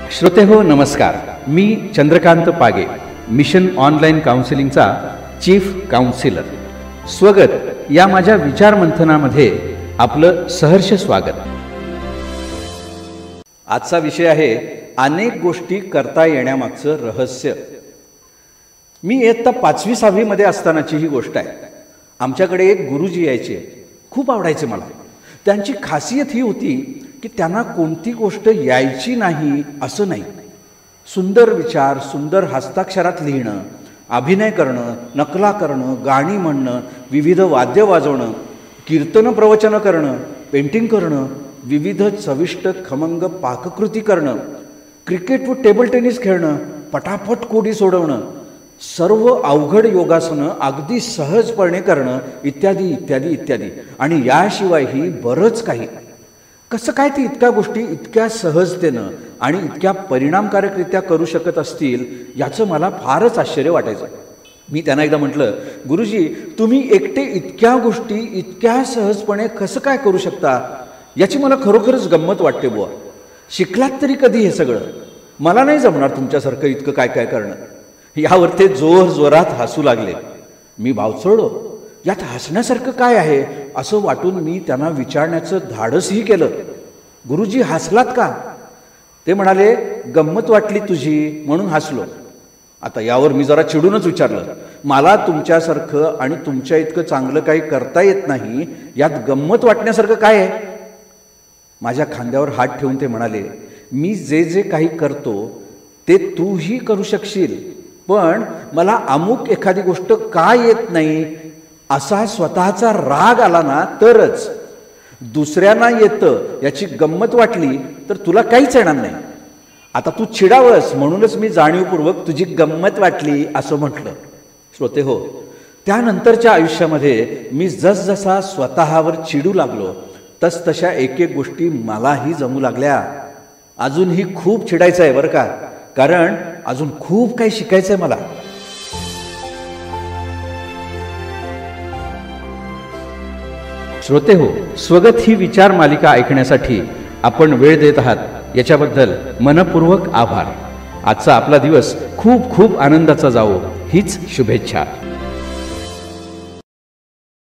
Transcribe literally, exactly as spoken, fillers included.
श्रोते हो नमस्कार. मी चंद्रकांत पागे, मिशन ऑनलाईन काउन्सिलिंगचा चीफ काउन्सिलर. स्वगत या माझ्या विचार मंथनामध्ये आपलं सहर्ष स्वागत. आजचा विषय आहे अनेक गोष्टी करता येण्यामागचं रहस्य. मी इयत्ता पाचवी सहावी मध्ये असतानाची ही गोष्ट आहे. आमच्याकडे एक गुरुजी यायचे, खूप आवडायचे मला. त्यांची खासियत ही होती की त्यांना कोणती गोष्ट यायची नाही असं नाही. सुंदर विचार सुंदर हस्ताक्षरात लिहिणं, अभिनय करणं, नकला करणं, गाणी म्हणणं, विविध वाद्य वाजवणं, कीर्तन प्रवचन करणं, पेंटिंग करणं, विविध चविष्ट खमंग पाककृती करणं, क्रिकेट व टेबल टेनिस खेळणं, पटापट कोडी सोडवणं, सर्व अवघड योगासनं अगदी सहजपणे करणं, इत्यादी इत्यादी इत्यादी. आणि याशिवायही बरंच काही. कसं काय ती इतक्या गोष्टी इतक्या सहजतेनं आणि इतक्या परिणामकारकरित्या करू शकत असतील याचं मला फारच आश्चर्य वाटायचं. मी त्यांना एकदा म्हटलं, गुरुजी तुम्ही एकटे इतक्या गोष्टी इतक्या सहजपणे कसं काय करू शकता, याची मला खरोखरच गंमत वाटते बुवा. शिकलात तरी कधी हे सगळं? मला नाही जमणार तुमच्यासारखं इतकं काय काय करणं. यावर ते जोर जोरात हसू लागले. मी भावचळलो. यात हसण्यासारखं काय आहे असं वाटून मी त्यांना विचारण्याचं धाडसही केलं. गुरुजी हसलात का? ते म्हणाले, गंमत वाटली तुझी म्हणून हसलो. आता यावर मी जरा चिडूनच विचारलं, मला तुमच्यासारखं आणि तुमच्या इतकं चांगलं काही करता येत नाही, यात गंमत वाटण्यासारखं काय आहे? माझ्या खांद्यावर हात ठेवून ते म्हणाले, मी जे जे काही करतो ते तूही करू शकशील, पण मला अमुक एखादी गोष्ट का येत नाही असा स्वतःचा राग आला ना तरच. दुसऱ्यांना येतं याची गंमत वाटली तर तुला काहीच येणार नाही. आता तू चिडावस म्हणूनच मी जाणीवपूर्वक तुझी गंमत वाटली असं म्हटलं. श्रोते हो, त्यानंतरच्या आयुष्यामध्ये मी जसजसा स्वतःवर चिडू लागलो तस तशा एक एक गोष्टी मलाही जमू लागल्या. अजूनही खूप चिडायचं आहे बरं का, कारण अजून खूप काही शिकायचं आहे मला. श्रोते हो, स्वगत ही विचार मालिका ऐकण्यासाठी आपण वेळ देत आहात याच्याबद्दल मनपूर्वक आभार. आजचा आपला दिवस खूप खूप आनंदाचा जावो हीच शुभेच्छा.